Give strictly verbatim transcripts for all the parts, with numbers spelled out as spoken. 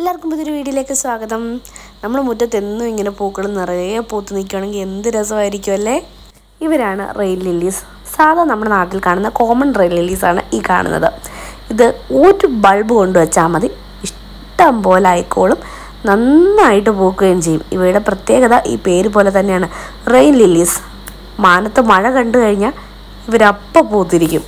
എല്ലാവർക്കും പുതിയൊരു വീഡിയോയിലേക്ക് സ്വാഗതം. നമ്മൾ മുറ്റത്ത് എന്നും ഇങ്ങനെ പൂക്കൾ നിറയെ പൂത്ത് നിൽക്കുകയാണെങ്കിൽ എന്ത് രസമായിരിക്കും അല്ലേ. ഇവരാണ് റെയിൻ ലില്ലീസ്. സാധാ നമ്മുടെ നാട്ടിൽ കാണുന്ന കോമൺ റെയിൻ ലില്ലീസാണ് ഈ കാണുന്നത്. ഇത് ഒരു ബൾബ് കൊണ്ടുവച്ചാൽ മതി, ഇഷ്ടം പോലെ ആയിക്കോളും, നന്നായിട്ട് പൂക്കുകയും ചെയ്യും. ഇവയുടെ പ്രത്യേകത ഈ പേര് പോലെ തന്നെയാണ്, റെയിൻ ലില്ലീസ്. മാനത്ത് മഴ കണ്ടു കഴിഞ്ഞാൽ ഇവരപ്പം പൂത്തിരിക്കും.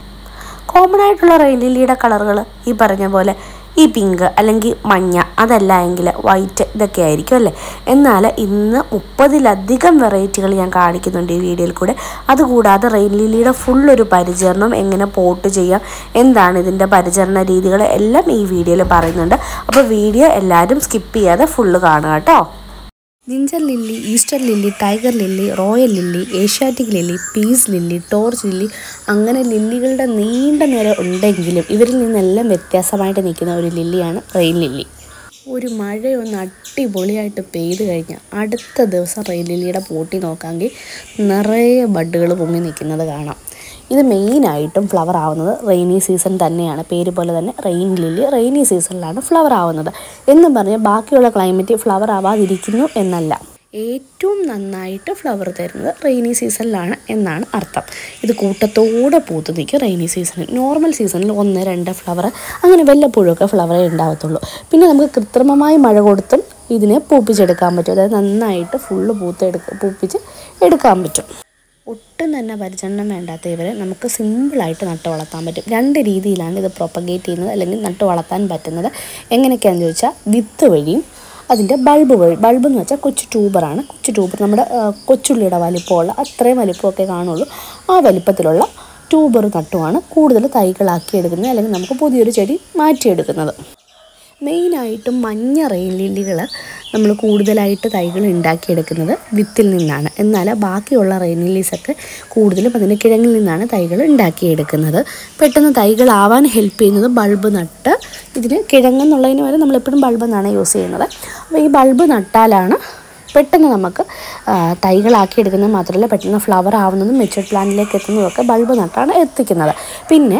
കോമൺ ആയിട്ടുള്ള റെയിൻ ലില്ലിയുടെ കളറുകൾ ഈ പറഞ്ഞ പോലെ ഈ പിങ്ക് അല്ലെങ്കിൽ മഞ്ഞ, അതല്ല എങ്കിൽ വൈറ്റ്, ഇതൊക്കെ ആയിരിക്കും അല്ലേ. എന്നാൽ ഇന്ന് മുപ്പതിലധികം വെറൈറ്റികൾ ഞാൻ കാണിക്കുന്നുണ്ട് ഈ വീഡിയോയിൽ കൂടെ. അതുകൂടാതെ റെയിൻ ലില്ലിയുടെ ഫുള്ളൊരു പരിചരണം, എങ്ങനെ പോട്ട് ചെയ്യാം, എന്താണ് ഇതിൻ്റെ പരിചരണ രീതികൾ എല്ലാം ഈ വീഡിയോയിൽ പറയുന്നുണ്ട്. അപ്പോൾ വീഡിയോ എല്ലാവരും സ്കിപ്പ് ചെയ്യാതെ ഫുള്ള് കാണുക കേട്ടോ. Ginger lily, Easter lily, tiger lily, royal lily, Asiatic lily, peace lily, torch lily, അങ്ങനെ ലില്ലികളുടെ നീണ്ട നിര ഉണ്ടെങ്കിലും ഇവരിൽ നിന്നെല്ലാം വ്യത്യാസമായിട്ട് നിൽക്കുന്ന ഒരു ലില്ലിയാണ് റെയിൻ ലില്ലി. ഒരു മഴയൊന്ന് അടിപൊളിയായിട്ട് പെയ്ത് കഴിഞ്ഞാൽ അടുത്ത ദിവസം റെയിൻ ലില്ലിയുടെ പോട്ടി നോക്കാമെങ്കിൽ നിറയെ ബഡ്ഡുകൾ പൊങ്ങി നിൽക്കുന്നത് കാണാം. ഇത് മെയിനായിട്ടും ഫ്ലവർ ആവുന്നത് റെയിനി സീസൺ തന്നെയാണ്. പേര് പോലെ തന്നെ റെയിൻ ലില്ലി റെയിനി സീസണിലാണ് ഫ്ലവർ ആവുന്നത്. എന്നും പറഞ്ഞ് ബാക്കിയുള്ള ക്ലൈമറ്റ് ഫ്ലവർ ആവാതിരിക്കുന്നു എന്നല്ല, ഏറ്റവും നന്നായിട്ട് ഫ്ലവർ തരുന്നത് റെയിനി സീസണിലാണ് എന്നാണ് അർത്ഥം. ഇത് കൂട്ടത്തോടെ പൂത്ത് നിൽക്കും റെയിനി സീസണിൽ. നോർമൽ സീസണിൽ ഒന്ന് രണ്ട് ഫ്ലവർ, അങ്ങനെ വല്ലപ്പോഴൊക്കെ ഫ്ലവറേ ഉണ്ടാകത്തുള്ളൂ. പിന്നെ നമുക്ക് കൃത്രിമമായി മഴ കൊടുത്തും ഇതിനെ പൂപ്പിച്ചെടുക്കാൻ പറ്റും. അതായത് നന്നായിട്ട് ഫുള്ള് പൂത്ത് എടുക്ക പൂപ്പിച്ച് എടുക്കാൻ പറ്റും. ഒട്ടും തന്നെ പരിചരണം വേണ്ടാത്ത ഇവരെ നമുക്ക് സിമ്പിളായിട്ട് നട്ട് വളർത്താൻ പറ്റും. രണ്ട് രീതിയിലാണ് ഇത് പ്രൊപ്പഗേറ്റ് ചെയ്യുന്നത് അല്ലെങ്കിൽ നട്ട് വളർത്താൻ പറ്റുന്നത്. എങ്ങനെയൊക്കെയാണെന്ന് ചോദിച്ചാൽ വിത്ത് വഴിയും അതിൻ്റെ ബൾബ് വഴി. ബൾബ് എന്ന് വെച്ചാൽ കൊച്ചു ട്യൂബറാണ്. കൊച്ചു ട്യൂബർ നമ്മുടെ കൊച്ചുള്ളിയുടെ വലിപ്പമുള്ള അത്രയും വലിപ്പമൊക്കെ കാണുള്ളൂ. ആ വലിപ്പത്തിലുള്ള ട്യൂബർ നട്ടുമാണ് കൂടുതൽ തൈകളാക്കി എടുക്കുന്നത്, അല്ലെങ്കിൽ നമുക്ക് പുതിയൊരു ചെടി മാറ്റിയെടുക്കുന്നത്. മെയിനായിട്ടും മഞ്ഞ റെയിൻ ലില്ലികൾ നമ്മൾ കൂടുതലായിട്ട് തൈകൾ ഉണ്ടാക്കിയെടുക്കുന്നത് വിത്തിൽ നിന്നാണ്. എന്നാൽ ബാക്കിയുള്ള റെയിൻ ലില്ലീസൊക്കെ കൂടുതലും അതിൻ്റെ കിഴങ്ങിൽ നിന്നാണ് തൈകൾ ഉണ്ടാക്കിയെടുക്കുന്നത്. പെട്ടെന്ന് തൈകളാവാൻ ഹെൽപ്പ് ചെയ്യുന്നത് ബൾബ് നട്ട്, ഇതിന് കിഴങ്ങെന്നുള്ളതിന് വരെ നമ്മളെപ്പോഴും ബൾബ് എന്നാണ് യൂസ് ചെയ്യുന്നത്. അപ്പോൾ ഈ ബൾബ് നട്ടാലാണ് പെട്ടെന്ന് നമുക്ക് തൈകളാക്കി എടുക്കുന്നത്. മാത്രമല്ല പെട്ടെന്ന് ഫ്ലവർ ആവുന്നതും മെച്യൂർഡ് പ്ലാന്റിലേക്ക് എത്തുന്നതൊക്കെ ബൾബ് നട്ടാണ് എത്തിക്കുന്നത്. പിന്നെ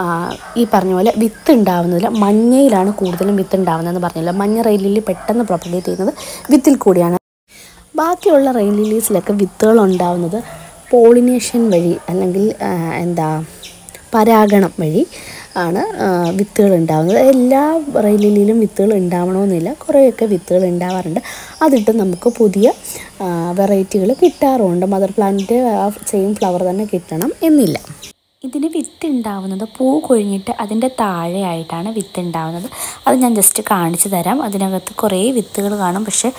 ഈ പറഞ്ഞ പോലെ വിത്ത് ഉണ്ടാവുന്നതിൽ മഞ്ഞയിലാണ് കൂടുതലും വിത്ത് ഉണ്ടാവുന്നതെന്ന് പറഞ്ഞില്ല. മഞ്ഞ റെയിൻ ലില്ലി പെട്ടെന്ന് പ്രൊപ്പഗേറ്റ് ചെയ്യുന്നത് വിത്തിൽ കൂടിയാണ്. ബാക്കിയുള്ള റെയിൻ ലില്ലീസിലൊക്കെ വിത്തുകൾ ഉണ്ടാവുന്നത് പോളിനേഷൻ വഴി അല്ലെങ്കിൽ എന്താ പരാഗണം വഴി ആണ് വിത്തുകൾ ഉണ്ടാകുന്നത്. എല്ലാ റെയിൻ ലില്ലിയിലും വിത്തുകൾ ഉണ്ടാവണമെന്നില്ല, കുറേയൊക്കെ വിത്തുകൾ ഉണ്ടാവാറുണ്ട്. അതിട്ട് നമുക്ക് പുതിയ വെറൈറ്റികൾ കിട്ടാറുണ്ട്. മദർ പ്ലാന്റിൻ്റെ സെയിം ഫ്ലവർ തന്നെ കിട്ടണം എന്നില്ല. ഇതിന് വിത്ത് ഉണ്ടാവുന്നത് പൂ കൊഴിഞ്ഞിട്ട് അതിൻ്റെ താഴെയായിട്ടാണ് വിത്ത് ഉണ്ടാവുന്നത്. അത് ഞാൻ ജസ്റ്റ് കാണിച്ചു തരാം. അതിനകത്ത് കുറേ വിത്തുകൾ കാണും, പക്ഷേ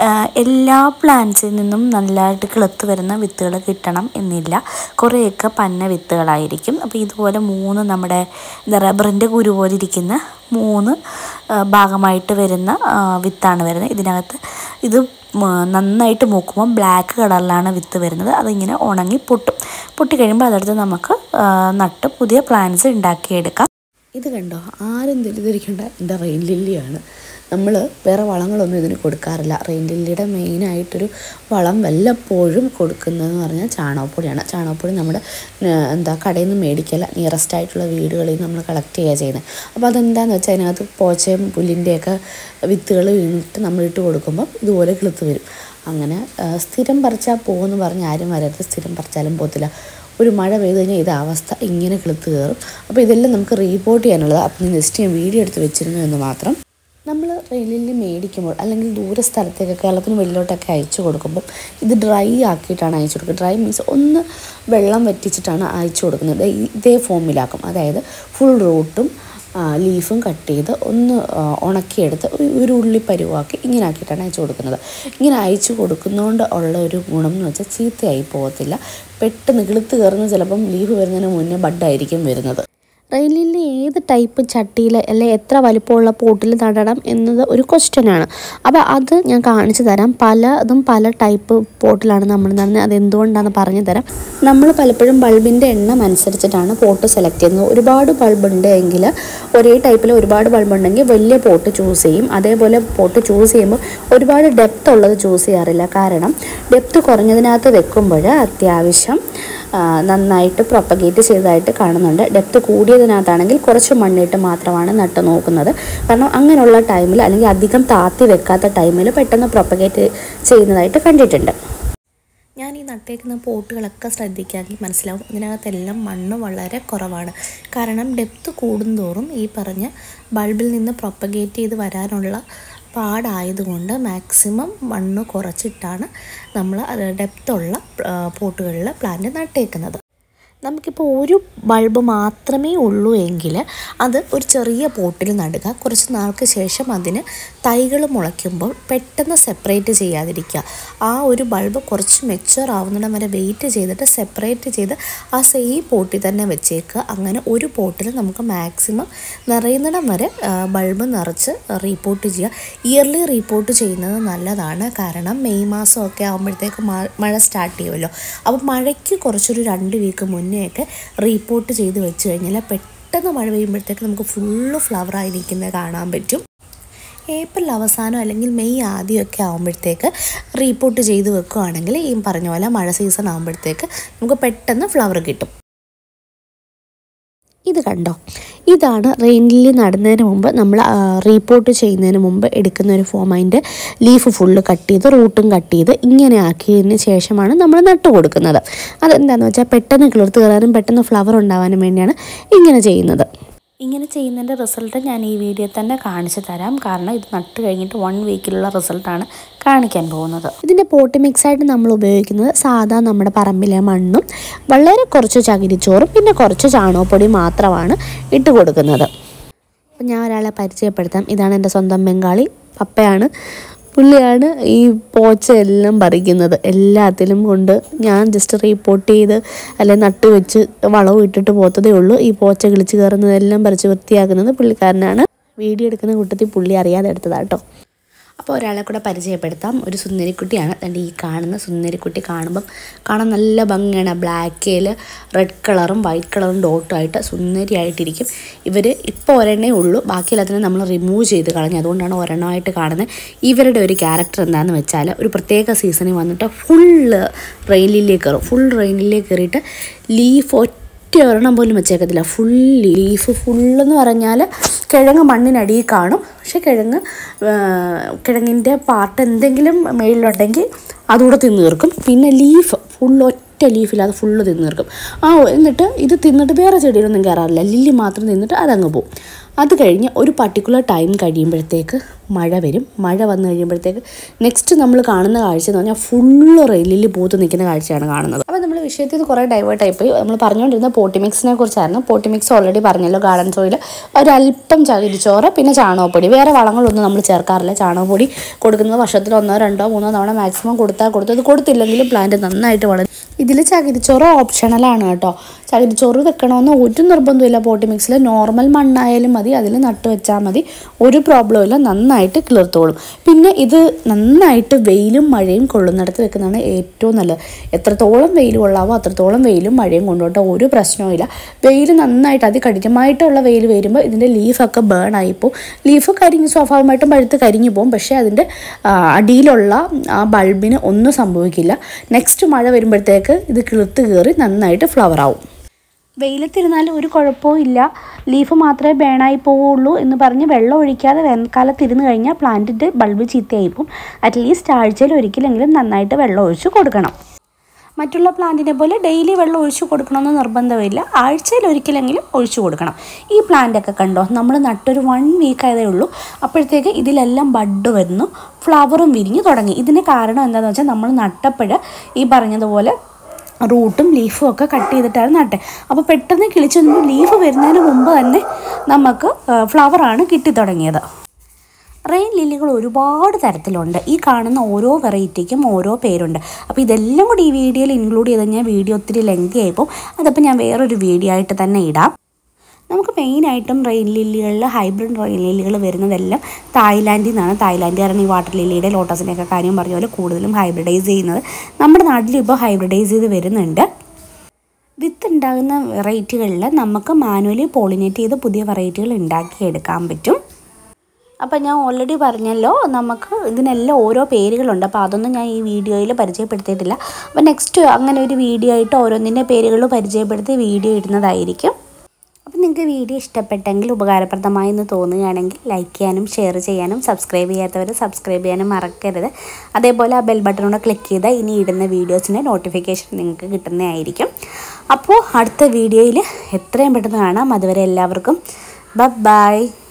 എല്ലാ പ്ലാന്റ്സിൽ നിന്നും നല്ലതായിട്ട് കിളുത്ത് വരുന്ന വിത്തുകൾ കിട്ടണം എന്നില്ല. കുറേയൊക്കെ പന്ന വിത്തുകളായിരിക്കും. അപ്പോൾ ഇതുപോലെ മൂന്ന് നമ്മുടെ റബ്ബറിൻ്റെ കുരു പോലെ ഇരിക്കുന്ന മൂന്ന് ഭാഗമായിട്ട് വരുന്ന വിത്താണ് വരുന്നത്. ഇതിനകത്ത് ഇത് നന്നായിട്ട് മൂക്കുമ്പോൾ ബ്ലാക്ക് കളറിലാണ് വിത്ത് വരുന്നത്. അതിങ്ങനെ ഉണങ്ങി പൊട്ടും. പൊട്ടി കഴിയുമ്പോൾ അതെടുത്ത് നമുക്ക് നട്ട് പുതിയ പ്ലാന്റ്സ് ഉണ്ടാക്കിയെടുക്കാം. ഇത് കണ്ടോ, ആരും തെറ്റിദ്ധരിക്കേണ്ട, എൻ്റെ റെയിൻ ലില്ലിയാണ്. നമ്മൾ വേറെ വളങ്ങളൊന്നും ഇതിന് കൊടുക്കാറില്ല. റെയിൻ ലില്ലിയുടെ മെയിനായിട്ടൊരു വളം വല്ലപ്പോഴും കൊടുക്കുന്നതെന്ന് പറഞ്ഞാൽ ചാണകപ്പൊടിയാണ്. ചാണകപ്പൊടി നമ്മുടെ എന്താ കടയിൽ നിന്ന് മേടിക്കല, നിയറസ്റ്റ് ആയിട്ടുള്ള വീടുകളിൽ നിന്ന് നമ്മൾ കളക്ട് ചെയ്യുക ചെയ്യുന്നത്. അപ്പോൾ അതെന്താണെന്ന് വെച്ചാൽ അതിനകത്ത് പോച്ചയും പുല്ലിൻ്റെയൊക്കെ വിത്തുകൾ വീണിട്ട് നമ്മളിട്ട് കൊടുക്കുമ്പം ഇതുപോലെ കിളുത്ത് വരും. അങ്ങനെ സ്ഥിരം പറിച്ചാൽ പോകുമെന്ന് പറഞ്ഞ് ആരും വരരുത്. സ്ഥിരം പറിച്ചാലും പോകത്തില്ല. ഒരു മഴ പെയ്ത് കഴിഞ്ഞാൽ ഇത് അവസ്ഥ ഇങ്ങനെ കിളുത്ത് കയറും. അപ്പോൾ ഇതെല്ലാം നമുക്ക് റീപോർട്ട് ചെയ്യാനുള്ളത്. അപ്പം ജസ്റ്റ് ഞാൻ വീഡിയോ എടുത്ത് വെച്ചിരുന്നു എന്ന് മാത്രം. നമ്മൾ റെയിൻ ലില്ലി മേടിക്കുമ്പോൾ അല്ലെങ്കിൽ ദൂര സ്ഥലത്തേക്ക് കേരളത്തിന് വെളിയിലോട്ടൊക്കെ അയച്ചു കൊടുക്കുമ്പോൾ ഇത് ഡ്രൈ ആക്കിയിട്ടാണ് അയച്ചു കൊടുക്കുക. ഡ്രൈ മീൻസ് ഒന്ന് വെള്ളം വറ്റിച്ചിട്ടാണ് അയച്ചു കൊടുക്കുന്നത്. ഇതേ ഫോമിലാക്കും. അതായത് ഫുൾ റൂട്ടും ലീഫും കട്ട് ചെയ്ത് ഒന്ന് ഉണക്കിയെടുത്ത് ഒരു ഉള്ളി പരുവാക്കി ഇങ്ങനെ ആക്കിയിട്ടാണ് അയച്ചു കൊടുക്കുന്നത്. ഇങ്ങനെ അയച്ചു കൊടുക്കുന്നതുകൊണ്ട് ഉള്ള ഒരു ഗുണം എന്ന് വെച്ചാൽ ചീത്തയായി പോകത്തില്ല. പെട്ടെന്ന് കിളുത്ത് കയറുന്ന ചിലപ്പം ലീഫ് വരുന്നതിന് മുന്നേ ബഡായിരിക്കും വരുന്നത്. റെയിൻ ലില്ലി ഏത് ടൈപ്പ് ചട്ടിയിൽ അല്ലെ എത്ര വലിപ്പമുള്ള പോട്ടിൽ നടണം എന്നത് ഒരു ക്വസ്റ്റ്യനാണ്. അപ്പോൾ അത് ഞാൻ കാണിച്ചു തരാം. പലതും പല ടൈപ്പ് പോട്ടിലാണ് നമ്മൾ നടന്നത്. അതെന്തുകൊണ്ടാണെന്ന് പറഞ്ഞു തരാം. നമ്മൾ പലപ്പോഴും ബൾബിൻ്റെ എണ്ണം അനുസരിച്ചിട്ടാണ് പോട്ട് സെലക്ട് ചെയ്യുന്നത്. ഒരുപാട് ബൾബുണ്ട് എങ്കിൽ ഒരേ ടൈപ്പിൽ ഒരുപാട് ബൾബുണ്ടെങ്കിൽ വലിയ പോട്ട് ചൂസ് ചെയ്യും. അതേപോലെ പോട്ട് ചൂസ് ചെയ്യുമ്പോൾ ഒരുപാട് ഡെപ്ത് ഉള്ളത് ചൂസ് ചെയ്യാറില്ല. കാരണം ഡെപ്ത് കുറഞ്ഞതിനകത്ത് വെക്കുമ്പോൾ അത്യാവശ്യം നന്നായിട്ട് പ്രൊപ്പഗേറ്റ് ചെയ്തതായിട്ട് കാണുന്നുണ്ട്. ഡെപ്ത് കൂടിയതിനകത്താണെങ്കിൽ കുറച്ച് മണ്ണിട്ട് മാത്രമാണ് നട്ട് നോക്കുന്നത്. കാരണം അങ്ങനെയുള്ള ടൈമിൽ അല്ലെങ്കിൽ അധികം താത്തി വെക്കാത്ത ടൈമിൽ പെട്ടെന്ന് പ്രൊപ്പഗേറ്റ് ചെയ്യുന്നതായിട്ട് കണ്ടിട്ടുണ്ട്. ഞാൻ ഈ നട്ടേക്കുന്ന പോട്ടുകളൊക്കെ ശ്രദ്ധിക്കാമെങ്കിൽ മനസ്സിലാവും ഇതിനകത്തെല്ലാം മണ്ണ് വളരെ കുറവാണ്. കാരണം ഡെപ്ത് കൂടുന്തോറും ഈ പറഞ്ഞ ബൾബിൽ നിന്ന് പ്രൊപ്പഗേറ്റ് ചെയ്ത് വരാനുള്ള പാടായതുകൊണ്ട് മാക്സിമം മണ്ണ് കുറച്ചിട്ടാണ് നമ്മൾ ഡെപ്തുള്ള പോട്ടുകളിൽ പ്ലാന്റ് നട്ടേക്കുന്നത്. നമുക്കിപ്പോൾ ഒരു ബൾബ് മാത്രമേ ഉള്ളൂ എങ്കിൽ അത് ഒരു ചെറിയ പോട്ടിൽ നടുക. കുറച്ച് നാൾക്ക് ശേഷം അതിന് തൈകൾ മുളയ്ക്കുമ്പോൾ പെട്ടെന്ന് സെപ്പറേറ്റ് ചെയ്യാതിരിക്കുക. ആ ഒരു ബൾബ് കുറച്ച് മെച്യൂർ ആവുന്നിടം വരെ വെയിറ്റ് ചെയ്തിട്ട് സെപ്പറേറ്റ് ചെയ്ത് ആ സെയിം പോട്ടിൽ തന്നെ വെച്ചേക്കുക. അങ്ങനെ ഒരു പോട്ടിൽ നമുക്ക് മാക്സിമം നിറയുന്നിടം വരെ ബൾബ് നിറച്ച് റീപോർട്ട് ചെയ്യുക. ഇയർലി റീപോർട്ട് ചെയ്യുന്നത് നല്ലതാണ്. കാരണം മെയ് മാസമൊക്കെ ആകുമ്പോഴത്തേക്ക് മഴ സ്റ്റാർട്ട് ചെയ്യുമല്ലോ. അപ്പോൾ മഴയ്ക്ക് കുറച്ചൊരു രണ്ട് വീക്ക് മുന്നേ ഒക്കെ റീപോർട്ട് ചെയ്ത് വെച്ച് കഴിഞ്ഞാൽ പെട്ടെന്ന് മഴ പെയ്യുമ്പോഴത്തേക്ക് നമുക്ക് ഫുള്ള് ഫ്ലവറായി നിൽക്കുന്നത് കാണാൻ പറ്റും. ഏപ്രിൽ അവസാനം അല്ലെങ്കിൽ മെയ് ആദ്യമൊക്കെ ആകുമ്പോഴത്തേക്ക് റീപോർട്ട് ചെയ്ത് വെക്കുകയാണെങ്കിൽ ഈ പറഞ്ഞ പോലെ മഴ സീസൺ ആകുമ്പോഴത്തേക്ക് നമുക്ക് പെട്ടെന്ന് ഫ്ലവർ കിട്ടും. ഇത് കണ്ടോ, ഇതാണ് റെയിൻ ലില്ലി നടുന്നതിന് മുമ്പ് നമ്മൾ റീപോർട്ട് ചെയ്യുന്നതിന് മുമ്പ് എടുക്കുന്ന ഒരു ഫോം. അതിൻ്റെ ലീഫ് ഫുള്ള് കട്ട് ചെയ്ത് റൂട്ടും കട്ട് ചെയ്ത് ഇങ്ങനെ ആക്കിയതിന് ശേഷമാണ് നമ്മൾ നട്ട് കൊടുക്കുന്നത്. അതെന്താണെന്ന് വെച്ചാൽ പെട്ടെന്ന് കിളിർത്ത് കയറാനും പെട്ടെന്ന് ഫ്ലവർ ഉണ്ടാവാനും വേണ്ടിയാണ് ഇങ്ങനെ ചെയ്യുന്നത്. ഇങ്ങനെ ചെയ്യുന്നതിൻ്റെ റിസൾട്ട് ഞാൻ ഈ വീഡിയോയിൽ തന്നെ കാണിച്ചു തരാം. കാരണം ഇത് നട്ട് കഴിഞ്ഞിട്ട് വൺ വീക്കിലുള്ള റിസൾട്ടാണ് കാണിക്കാൻ പോകുന്നത്. ഇതിൻ്റെ പോട്ടി മിക്സായിട്ട് നമ്മൾ ഉപയോഗിക്കുന്നത് സാധാ നമ്മുടെ പറമ്പിലെ മണ്ണും വളരെ കുറച്ച് ചകിരിച്ചോറും പിന്നെ കുറച്ച് ചാണകപ്പൊടി മാത്രമാണ് ഇട്ട് കൊടുക്കുന്നത്. അപ്പം ഞാൻ ഒരാളെ പരിചയപ്പെടുത്താം. ഇതാണ് എൻ്റെ സ്വന്തം ബംഗാളി, പപ്പയാണ്. പുള്ളിയാണ് ഈ പോച്ചയെല്ലാം പറിക്കുന്നത്. എല്ലാത്തിലും കൊണ്ട് ഞാൻ ജസ്റ്റ് റീപോർട്ട് ചെയ്ത് അല്ലെങ്കിൽ നട്ട് വെച്ച് വളവും ഇട്ടിട്ട് പോത്തതേ ഉള്ളൂ. ഈ പോച്ച കിളിച്ച് കയറുന്നതെല്ലാം പറിച്ച് വൃത്തിയാക്കുന്നത് പുള്ളിക്കാരനാണ്. വീഡിയോ എടുക്കുന്ന കൂട്ടത്തിൽ പുള്ളി അറിയാതെ എടുത്തതാണ് കേട്ടോ. അപ്പോൾ ഒരാളെ കൂടെ പരിചയപ്പെടുത്താം. ഒരു സുന്ദരിക്കുട്ടിയാണ്. എൻ്റെ ഈ കാണുന്ന സുന്ദരിക്കുട്ടി കാണുമ്പം കാണാൻ നല്ല ഭംഗിയാണ്. ബ്ലാക്കിൽ റെഡ് കളറും വൈറ്റ് കളറും ഡോട്ടുമായിട്ട് സുന്ദരിയായിട്ടിരിക്കും. ഇവർ ഇപ്പോൾ ഒരെണ്ണേ ഉള്ളൂ, ബാക്കിയെല്ലാത്തിനെ നമ്മൾ റിമൂവ് ചെയ്ത് കളഞ്ഞു. അതുകൊണ്ടാണ് ഒരെണ്ണമായിട്ട് കാണുന്നത്. ഇവരുടെ ഒരു ക്യാരക്ടർ എന്താണെന്ന് വെച്ചാൽ ഒരു പ്രത്യേക സീസണിൽ വന്നിട്ട് ഫുള്ള് റെയിൻ ലില്ലിയിൽ കയറും. ഫുൾ റെയിൻ ലില്ലിയിൽ കയറിയിട്ട് ലീഫ് ഒറ്റ ഒരെണ്ണം പോലും വെച്ചേക്കത്തില്ല. ഫുൾ ലീഫ് ഫുള്ളെന്ന് പറഞ്ഞാൽ കിഴങ്ങ് മണ്ണിനടിയിൽ കാണും. പക്ഷെ കിഴങ്ങ് കിഴങ്ങിൻ്റെ പാർട്ട് എന്തെങ്കിലും മേളിലുണ്ടെങ്കിൽ അതുകൂടെ തിന്ന് തീർക്കും. പിന്നെ ലീഫ് ഫുൾ ഒറ്റ ലീഫില്ലാതെ ഫുള്ള് തിന്ന് തീർക്കും. ആ എന്നിട്ട് ഇത് തിന്നിട്ട് വേറെ ചെടിയിലൊന്നും കയറാറില്ല. ലില്ലി മാത്രം തിന്നിട്ട് അതങ്ങ് പോവും. അത് കഴിഞ്ഞ് ഒരു പർട്ടിക്കുലർ ടൈം കഴിയുമ്പോഴത്തേക്ക് മഴ വരും. മഴ വന്നു കഴിയുമ്പോഴത്തേക്ക് നെക്സ്റ്റ് നമ്മൾ കാണുന്ന കാഴ്ച എന്ന് പറഞ്ഞാൽ ഫുള്ള് റെയിൻ ലില്ലി പൂത്ത് നിൽക്കുന്ന കാഴ്ചയാണ് കാണുന്നത്. അപ്പോൾ നമ്മൾ വിഷയത്തിൽ കുറേ ഡൈവേർട്ടായി പോയി. നമ്മൾ പറഞ്ഞുകൊണ്ടിരുന്ന പോട്ടിമിക്സിനെ കുറിച്ചായിരുന്നു. പോട്ടിമിക്സ് ഓൾറെഡി പറഞ്ഞല്ലോ, ഗാർഡൻ സോയിൽ ഒരല്പം ചകിരിച്ചോറ് പിന്നെ ചാണകപ്പൊടി. വേറെ വളങ്ങളൊന്നും നമ്മൾ ചേർക്കാറില്ല. ചാണകപ്പൊടി കൊടുക്കുന്നത് വർഷത്തിൽ ഒന്നോ രണ്ടോ മൂന്നോ തവണ മാക്സിമം കൊടുത്താൽ കൊടുത്തു. അത് കൊടുത്തില്ലെങ്കിലും പ്ലാന്റ് നന്നായിട്ട് വളരും. ഇതിൽ ചകിരിച്ചോറ് ഓപ്ഷണലാണ് കേട്ടോ. ചകിരിച്ചോറ് വെക്കണമെന്ന് ഒരു നിർബന്ധമില്ല. പോട്ടിമിക്സിൽ നോർമൽ മണ്ണായാലും മതി, അതിൽ നട്ട് വെച്ചാൽ മതി, ഒരു പ്രോബ്ലം ഇല്ല, നന്നായിട്ട് കിളിർത്തോളും. പിന്നെ ഇത് നന്നായിട്ട് വെയിലും മഴയും കൊള്ളുന്നിടത്ത് വെക്കുന്നതാണ് ഏറ്റവും നല്ലത്. എത്രത്തോളം വെയിൽ കൊള്ളാവോ അത്രത്തോളം വെയിലും മഴയും കൊണ്ടുപോട്ടോ, ഒരു പ്രശ്നവുമില്ല. വെയിൽ നന്നായിട്ട് അതികഠിനമായിട്ടുള്ള വെയിൽ വരുമ്പോൾ ഇതിൻ്റെ ലീഫൊക്കെ ബേൺ ആയിപ്പോവും. ലീഫ് കരിഞ്ഞ് സ്വാഭാവികമായിട്ടും പഴുത്ത് കരിഞ്ഞു പോകും. പക്ഷേ അതിൻ്റെ അടിയിലുള്ള ആ ബൾബിന് ഒന്നും സംഭവിക്കില്ല. നെക്സ്റ്റ് മഴ വരുമ്പോഴത്തേക്ക് ഇത് കിളിർത്ത് കയറി നന്നായിട്ട് ഫ്ലവർ ആവും. വെയിലത്തിരുന്നാലും ഒരു കുഴപ്പവും ഇല്ല, ലീഫ് മാത്രമേ ബേണായി പോവുള്ളൂ എന്ന് പറഞ്ഞ് വെള്ളം ഒഴിക്കാതെ വേനൽക്കാലത്തിരുന്ന് കഴിഞ്ഞാൽ പ്ലാന്റിൻ്റെ ബൾബ് ചീത്തയായിപ്പോവും. അറ്റ്ലീസ്റ്റ് ആഴ്ചയിൽ ഒരിക്കലെങ്കിലും നന്നായിട്ട് വെള്ളം ഒഴിച്ച് കൊടുക്കണം. മറ്റുള്ള പ്ലാന്റിനെ പോലെ ഡെയിലി വെള്ളം ഒഴിച്ചു കൊടുക്കണമെന്ന് നിർബന്ധമില്ല, ആഴ്ചയിൽ ഒരിക്കലെങ്കിലും ഒഴിച്ചു കൊടുക്കണം. ഈ പ്ലാന്റൊക്കെ കണ്ടോ, നമ്മൾ നട്ടൊരു വൺ വീക്ക് ആയതേ ഉള്ളൂ, അപ്പോഴത്തേക്ക് ഇതിലെല്ലാം ബഡ് വരുന്നു, ഫ്ലവറും വിരിഞ്ഞ് തുടങ്ങി. ഇതിന് കാരണം എന്താണെന്ന് വെച്ചാൽ നമ്മൾ നട്ടപ്പോൾ ഈ പറഞ്ഞതുപോലെ റൂട്ടും ലീഫും ഒക്കെ കട്ട് ചെയ്തിട്ടാണ് നട്ടേ. അപ്പോൾ പെട്ടെന്ന് കിളിച്ച് വന്നപ്പോൾ ലീഫ് വരുന്നതിന് മുമ്പ് തന്നെ നമുക്ക് ഫ്ലവറാണ് കിട്ടിത്തുടങ്ങിയത്. റെയിൻ ലില്ലികൾ ഒരുപാട് തരത്തിലുണ്ട്. ഈ കാണുന്ന ഓരോ വെറൈറ്റിക്കും ഓരോ പേരുണ്ട്. അപ്പോൾ ഇതെല്ലാം കൂടി ഈ വീഡിയോയിൽ ഇൻക്ലൂഡ് ചെയ്ത് കഴിഞ്ഞാൽ വീഡിയോ ഒത്തിരി ലെങ്തി ആയിപ്പോൾ അതപ്പോൾ ഞാൻ വേറൊരു വീഡിയോ ആയിട്ട് തന്നെ ഇടാം. നമുക്ക് മെയിനായിട്ടും റെയിൻ ലില്ലികളിൽ ഹൈബ്രിഡ് റെയിൻ ലില്ലികൾ വരുന്നതെല്ലാം തായ്ലാൻഡിൽ നിന്നാണ്. തായ്ലാൻഡുകാരാണ് ഈ വാട്ടർ ലില്ലിയുടെ ലോട്ടസിൻ്റെയൊക്കെ കാര്യം പറഞ്ഞ പോലെ കൂടുതലും ഹൈബ്രിഡൈസ് ചെയ്യുന്നത്. നമ്മുടെ നാട്ടിൽ ഇപ്പോൾ ഹൈബ്രിഡൈസ് ചെയ്ത് വരുന്നുണ്ട്. വിത്ത് ഉണ്ടാകുന്ന വെറൈറ്റികളിൽ നമുക്ക് മാനുവലി പോളിനേറ്റ് ചെയ്ത് പുതിയ വെറൈറ്റികൾ ഉണ്ടാക്കിയെടുക്കാൻ പറ്റും. അപ്പോൾ ഞാൻ ഓൾറെഡി പറഞ്ഞല്ലോ നമുക്ക് ഇതിനെല്ലാം ഓരോ പേരുകളുണ്ട്. അപ്പോൾ അതൊന്നും ഞാൻ ഈ വീഡിയോയിൽ പരിചയപ്പെടുത്തിയിട്ടില്ല. അപ്പോൾ നെക്സ്റ്റ് അങ്ങനെ ഒരു വീഡിയോ ആയിട്ട് ഓരോന്നിൻ്റെ പേരുകൾ പരിചയപ്പെടുത്തി വീഡിയോ ഇടുന്നതായിരിക്കും. അപ്പോൾ നിങ്ങൾക്ക് വീഡിയോ ഇഷ്ടപ്പെട്ടെങ്കിൽ ഉപകാരപ്രദമായി എന്ന് തോന്നുകയാണെങ്കിൽ ലൈക്ക് ചെയ്യാനും ഷെയർ ചെയ്യാനും സബ്സ്ക്രൈബ് ചെയ്യാത്തവർ സബ്സ്ക്രൈബ് ചെയ്യാനും മറക്കരുത്. അതേപോലെ ആ ബെൽ ബട്ടണോടെ ക്ലിക്ക് ചെയ്താൽ ഇനി ഇടുന്ന വീഡിയോസിൻ്റെ നോട്ടിഫിക്കേഷൻ നിങ്ങൾക്ക് കിട്ടുന്നതായിരിക്കും. അപ്പോൾ അടുത്ത വീഡിയോയിൽ എത്രയും പെട്ടെന്ന് കാണാം. അതുവരെ എല്ലാവർക്കും ബൈ.